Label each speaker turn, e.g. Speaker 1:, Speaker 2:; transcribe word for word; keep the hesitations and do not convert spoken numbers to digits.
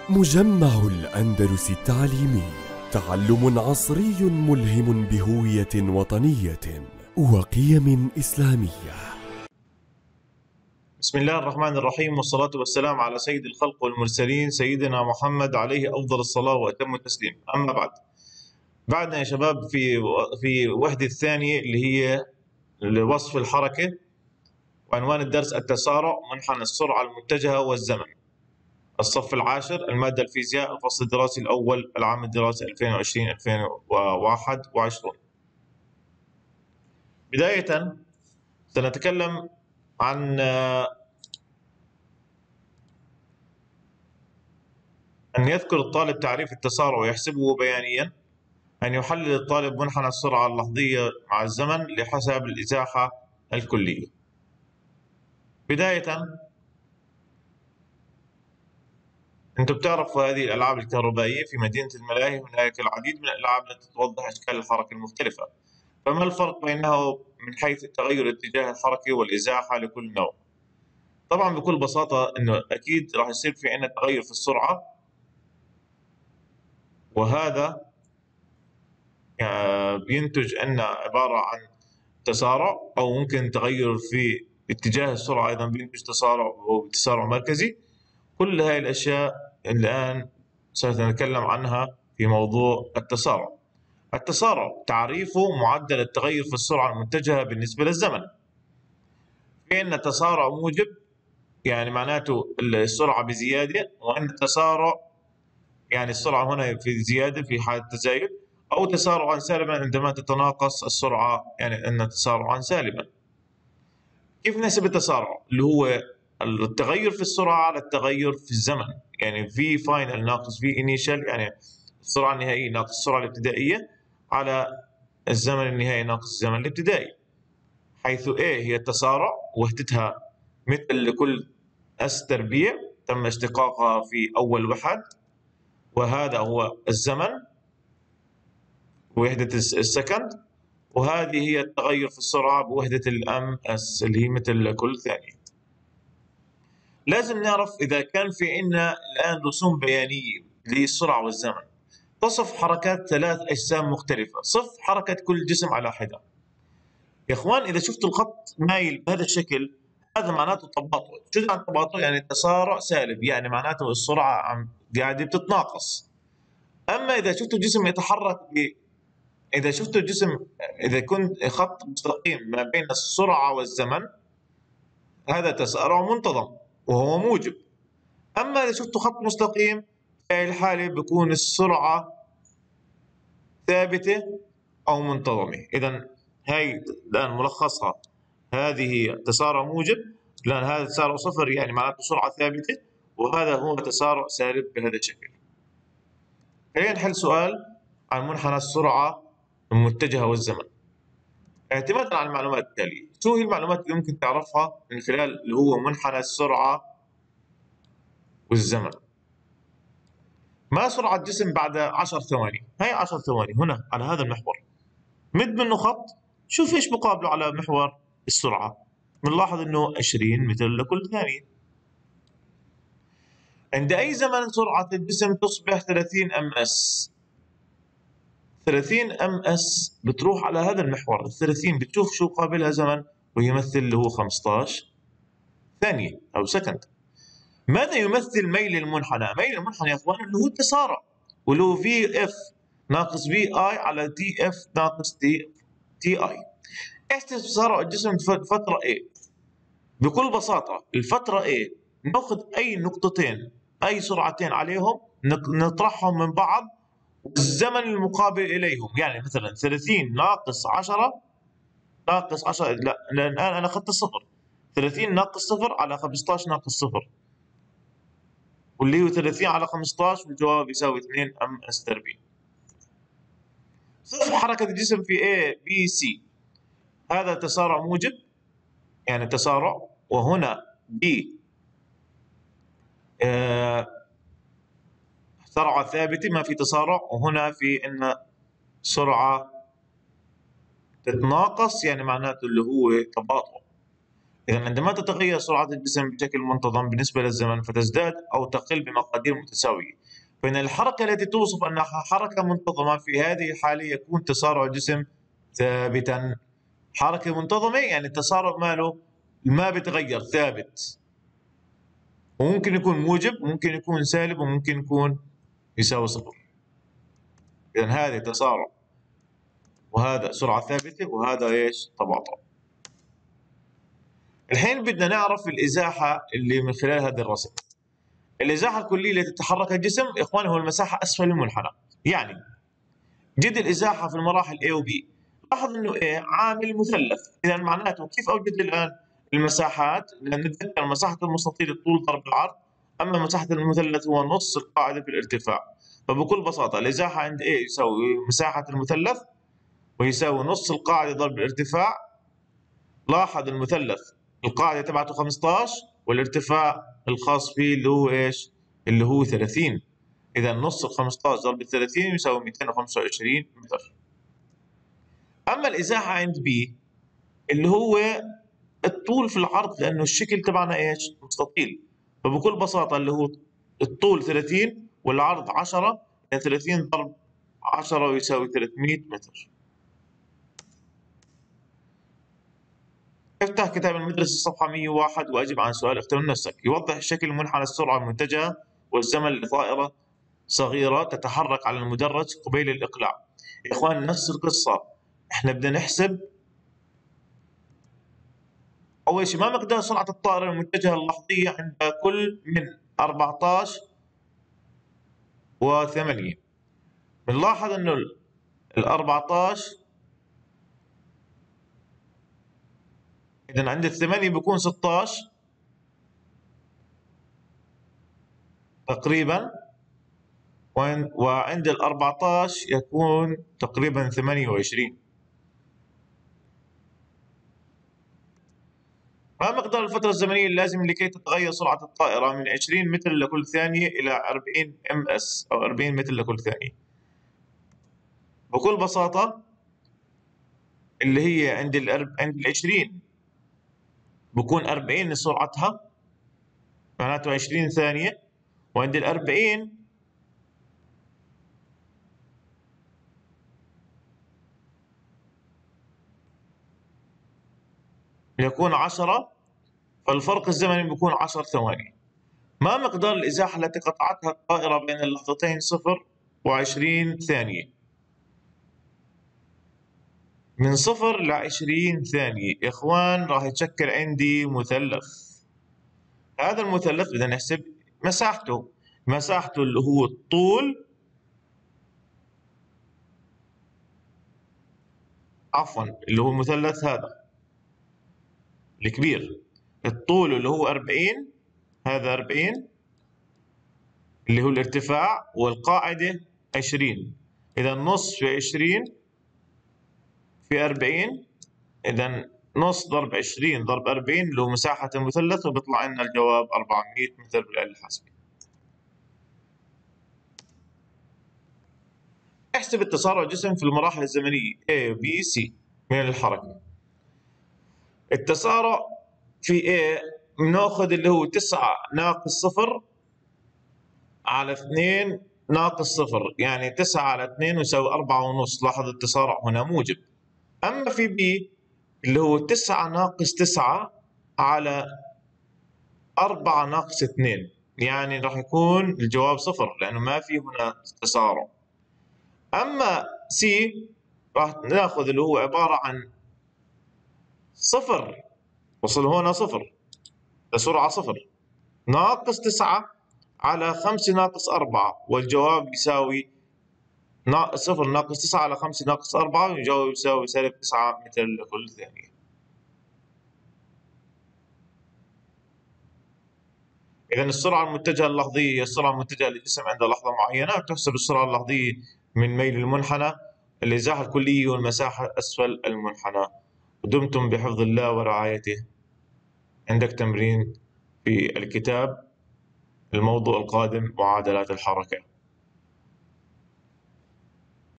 Speaker 1: مجمع الأندلس التعليمي، تعلم عصري ملهم بهوية وطنية وقيم إسلامية.
Speaker 2: بسم الله الرحمن الرحيم، والصلاة والسلام على سيد الخلق والمرسلين سيدنا محمد عليه أفضل الصلاة وأتم التسليم. أما بعد، بعدنا يا شباب في في وحدة الثانية اللي هي وصف الحركة، وعنوان الدرس التسارع، منحنى السرعة المتجهة والزمن. الصف العاشر، المادة الفيزياء، الفصل الدراسي الأول، العام الدراسي ألفين وعشرين ألفين وواحد وعشرين. بداية سنتكلم عن أن يذكر الطالب تعريف التسارع ويحسبه بيانيا. أن يحلل الطالب منحنى السرعة اللحظية مع الزمن لحساب الإزاحة الكلية. بداية، أنتم بتعرفوا هذه الألعاب الكهربائية في مدينة الملاهي هناك العديد من الألعاب التي توضح أشكال الحركة المختلفة، فما الفرق بينها من حيث تغير اتجاه الحركة والإزاحة لكل نوع؟ طبعا بكل بساطة أنه أكيد راح يصير في عندنا تغير في السرعة، وهذا بينتج عنا عبارة عن تسارع، أو ممكن تغير في اتجاه السرعة أيضا بينتج تسارع وتسارع مركزي. كل هاي الأشياء الآن سنتكلم عنها في موضوع التسارع. التسارع تعريفه معدل التغير في السرعة المتجهة بالنسبة للزمن. في عندنا تسارع موجب، يعني معناته السرعة بزيادة، وعندنا تسارع يعني السرعة هنا في زيادة في حالة تزايد، أو تسارعا سالبا عندما تتناقص السرعة، يعني أن تسارعا سالبا. كيف نحسب التسارع؟ اللي هو التغير في السرعة على التغير في الزمن، يعني في فاينل ناقص في انيشال، يعني السرعة النهائية ناقص السرعة الابتدائية على الزمن النهائي ناقص الزمن الابتدائي، حيث A هي التسارع وحدتها مثل لكل اس تربيع تم اشتقاقها في أول وحد، وهذا هو الزمن وحدة السكند، وهذه هي التغير في السرعة بوحدة الام اس اللي هي مثل كل ثانية. لازم نعرف إذا كان في عندنا الآن رسوم بيانية للسرعة والزمن تصف حركات ثلاث أجسام مختلفة، صف حركة كل جسم على حدة. يا إخوان، إذا شفتوا الخط مايل بهذا الشكل هذا معناته تباطؤ. شو يعني تباطؤ؟ يعني تسارع سالب، يعني معناته السرعة عم قاعدة بتتناقص. أما إذا شفتوا الجسم يتحرك ب إذا شفتوا الجسم إذا كنت خط مستقيم ما بين السرعة والزمن هذا تسارع منتظم وهو موجب. أما إذا شفتوا خط مستقيم في هذه الحالة بيكون السرعة ثابتة أو منتظمة. إذا هاي الآن ملخصها، هذه تسارع موجب لأن هذا تسارع صفر، يعني معناته سرعة ثابتة، وهذا هو تسارع سالب بهذا الشكل. خلينا نحل سؤال عن منحنى السرعة المتجهة والزمن اعتمادا على المعلومات التالية. شو هي المعلومات اللي ممكن تعرفها من خلال اللي هو منحنى السرعة والزمن؟ ما سرعة جسم بعد عشر ثواني؟ هاي عشر ثواني هنا على هذا المحور، مد منه خط، شوف ايش مقابله على محور السرعة. بنلاحظ انه عشرين متر لكل ثانية. عند اي زمن سرعة الجسم تصبح ثلاثين ام اس؟ ثلاثين ام اس بتروح على هذا المحور، ثلاثين بتشوف شو قابلها زمن ويمثل اللي هو خمسة عشر ثانية او سكند. ماذا يمثل ميل المنحنى؟ ميل المنحنى يا اخوان اللي هو التسارع، واللي هو في اف ناقص في اي على تي اف ناقص تي تي اي. احسب تسارع الجسم فترة A. بكل بساطة الفترة A ناخذ اي نقطتين اي سرعتين عليهم نطرحهم من بعض والزمن المقابل اليهم، يعني مثلا ثلاثين ناقص عشرة ناقص عشرة، لا لان الان انا اخذت الصفر، ثلاثين ناقص صفر على خمسة عشر ناقص صفر، واللي هو ثلاثين على خمسة عشر والجواب يساوي اثنين ام اس تربيع. صف حركة الجسم في A B C، هذا تسارع موجب يعني تسارع، وهنا B آه سرعة ثابتة ما في تسارع، وهنا في إن سرعة تتناقص يعني معناته اللي هو تباطؤ. إذا عندما تتغير سرعة الجسم بشكل منتظم بالنسبة للزمن فتزداد أو تقل بمقادير متساوية، فإن الحركة التي توصف أنها حركة منتظمة في هذه الحالة يكون تسارع الجسم ثابتا. حركة منتظمة يعني التسارع ماله ما بيتغير ثابت، وممكن يكون موجب ممكن يكون سالب وممكن يكون يساوي صفر. إذا هذا تسارع وهذا سرعة ثابتة وهذا إيش؟ تباطؤ. الحين بدنا نعرف الإزاحة اللي من خلال هذا الرسم. الإزاحة الكلية التي تتحرك الجسم يا إخواني هو المساحة أسفل المنحنى. يعني جد الإزاحة في المراحل A و B. لاحظ إنه A عامل مثلث، إذا معناته كيف أوجد الآن المساحات؟ لأن نتذكر مساحة المستطيل الطول ضرب العرض، أما مساحة المثلث هو نص القاعدة في الارتفاع. فبكل بساطة الإزاحة عند A يساوي مساحة المثلث ويساوي نص القاعدة ضرب الارتفاع. لاحظ المثلث القاعدة تبعته خمسة عشر والارتفاع الخاص فيه اللي هو ايش؟ اللي هو ثلاثين. إذا نص ال خمسة عشر ضرب ثلاثين يساوي مئتين وخمسة وعشرين متر. أما الإزاحة عند B اللي هو الطول في العرض، لأنه الشكل تبعنا ايش؟ مستطيل، فبكل بساطة اللي هو الطول ثلاثين والعرض عشرة، يعني ثلاثين ضرب عشرة يساوي ثلاثمئة متر. افتح كتاب المدرسة الصفحة مئة وواحد وأجب عن سؤال اختبر نفسك. يوضح الشكل منحنى السرعة المتجهة والزمن لطائرة صغيرة تتحرك على المدرج قبيل الإقلاع. يا إخوان نفس القصة، إحنا بدنا نحسب أول شيء ما مقدار سرعة الطائرة المتجهة اللحظية عند كل من أربعة عشر و ثمانية. بنلاحظ إنه ال أربعة عشر إذا عند الثمانية بيكون ستة عشر تقريبا، وعند ال أربعة عشر يكون تقريبا ثمانية وعشرين. ما مقدار الفترة الزمنية اللازمة لكي تتغير سرعة الطائرة من عشرين متر لكل ثانية إلى أربعين إم إس أو أربعين متر لكل ثانية؟ بكل بساطة اللي هي عند ال عند ال عشرين بكون أربعين سرعتها معناته عشرين ثانية، وعند ال أربعين يكون عشرة، فالفرق الزمني بيكون عشر ثواني. ما مقدار الإزاحة التي قطعتها الطائرة بين اللحظتين صفر وعشرين ثانية؟ من صفر لعشرين ثانية يا إخوان راح يتشكل عندي مثلث. هذا المثلث بدنا نحسب مساحته، مساحته اللي هو الطول عفوا اللي هو المثلث هذا الكبير، الطول اللي هو أربعين، هذا أربعين اللي هو الارتفاع، والقاعدة عشرين. إذا نص في عشرين في أربعين، إذا نص ضرب عشرين ضرب أربعين اللي هو مساحة المثلث، وبيطلع لنا الجواب أربعمئة متر بالآلة الحاسبة. احسب التسارع الجسم في المراحل الزمنية A B C من الحركة. التسارع في A بناخذ اللي هو تسعة ناقص صفر على اثنين ناقص صفر، يعني تسعة على اثنين يساوي أربعة ونص. لاحظ التسارع هنا موجب. أما في B اللي هو تسعة ناقص تسعة على أربعة ناقص اثنين، يعني راح يكون الجواب صفر لأنه ما في هنا تسارع. أما C راح ناخذ اللي هو عبارة عن صفر، وصل هنا صفر، السرعة صفر، ناقص تسعة على خمسة ناقص أربعة، والجواب يساوي صفر ناقص تسعة على خمسة ناقص أربعة، والجواب يساوي سالب تسعة متر لكل ثانية. إذا السرعة المتجهة اللحظية هي السرعة المتجهة للجسم عند لحظة معينة، وتحسب السرعة اللحظية من ميل المنحنى، الإزاحة الكلية والمساحة أسفل المنحنى. ودمتم بحفظ الله ورعايته. عندك تمرين في الكتاب، الموضوع القادم معادلات الحركة.